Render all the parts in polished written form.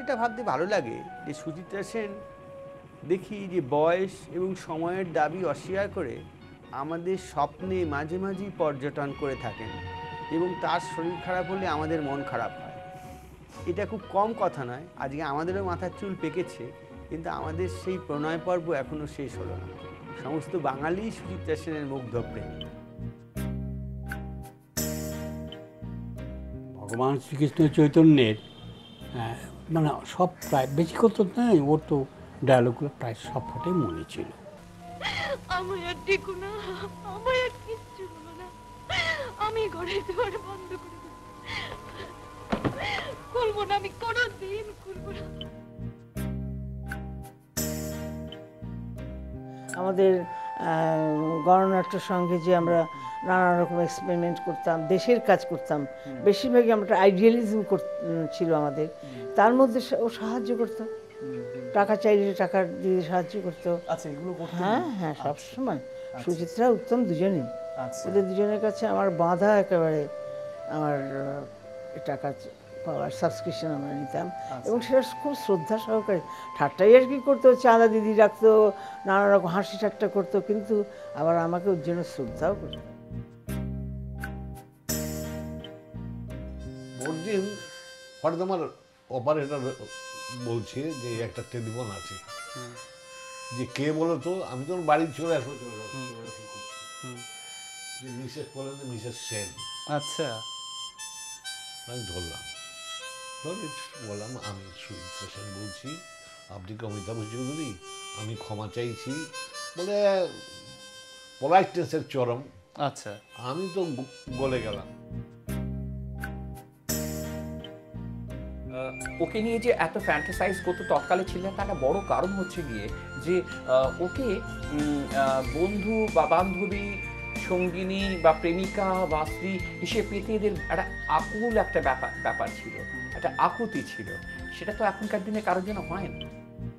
এটা ভাবতে ভালো লাগে যে সুচিত্রা সেন দেখি যে বয়স এবং সময়ের দাবি অস্বীকার করে আমাদের স্বপ্নে মাঝে মাঝেই পর্যটন করে থাকেন এবং তার শরীর খারাপ হলে আমাদের মন খারাপ হয়। এটা খুব কম কথা নয়, আজকে আমাদেরও মাথার চুল পেকেছে, কিন্তু আমাদের সেই প্রণয় পর্ব এখনও শেষ হলো না। সমস্ত বাঙালি সুচিত্রা সেনের মুগ্ধ প্রেম। ভগবান শ্রীকৃষ্ণ চৈতন্যের মানে সব প্রায় বেশি কথা নয়, ওর তো ডায়লগগুলো প্রায় সবটাই মনে ছিল। আমায় আর ডেকো না, আমায় আর কিচ্ছু বলো না, আমি ঘরের দুয়ার বন্ধ করে দেব, খুলবো না, আমি কোনোদিন খুলবো না। আমাদের গণনাট্য সঙ্গে যে আমরা নানা রকম এক্সপেরিমেন্ট করতাম, দেশের কাজ করতাম, বেশিরভাগই আমরা আইডিয়ালিজম ছিল আমাদের, তার মধ্যে ও সাহায্য করতো, টাকা চাইলে টাকা দিয়ে সাহায্য করতো। আচ্ছা, এগুলো করতে হ্যাঁ হ্যাঁ, সবসময় সুচিত্রা উত্তম দুজনই। আচ্ছা, ওদের দুজনের কাছে আমার বাঁধা একেবারে আমার টাকা পাওয়ার সাবস্ক্রিপশন আমরা নিতাম, এবং সেটা খুব শ্রদ্ধা সহকারে, ঠাট্টাই আর কি করতো, চাঁদা দিদি রাখতো, নানা রকম হাসি ঠাট্টা করতো, কিন্তু আবার আমাকে ওর জন্য শ্রদ্ধাও করতো। পরদিন হঠাৎ আমার অপারেটর বলছে যে একটা টেলিফোন আছে, যে কে বলো তো, আমি তখন বাড়ি চলে আসবো, মিসেস বলেন, মিসেস সেন। আচ্ছা, আমি ধরলাম, বললাম আমি সুচিত্রা সেন বলছি, আপনি কি অমিতাভ চৌধুরী? আমি ক্ষমা চাইছি, বলে পলাইটনেসের চরম। আচ্ছা, আমি তো গলে গেলাম। ওকে নিয়ে যে এত ফ্যান্টাসাইজ করতে তৎকালে ছিলেন, তার একটা বড় কারণ হচ্ছে গিয়ে যে ওকে বন্ধু বা বান্ধবী, সঙ্গিনী বা প্রেমিকা বা স্ত্রী হিসেবে পেতে এদের একটা আকুল একটা ব্যাপার ছিল, একটা আকুতি ছিল। সেটা তো এখনকার দিনে কারোর জন্য হয় না।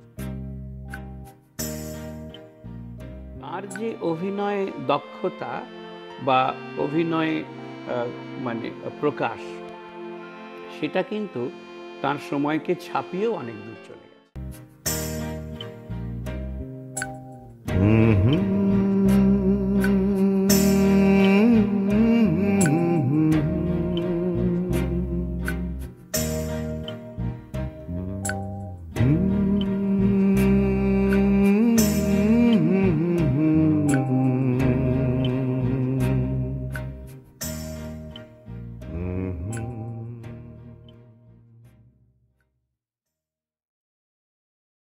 আর যে অভিনয় দক্ষতা বা অভিনয় মানে প্রকাশ, সেটা কিন্তু তার সময়কে ছাপিয়েও অনেক দূর চলে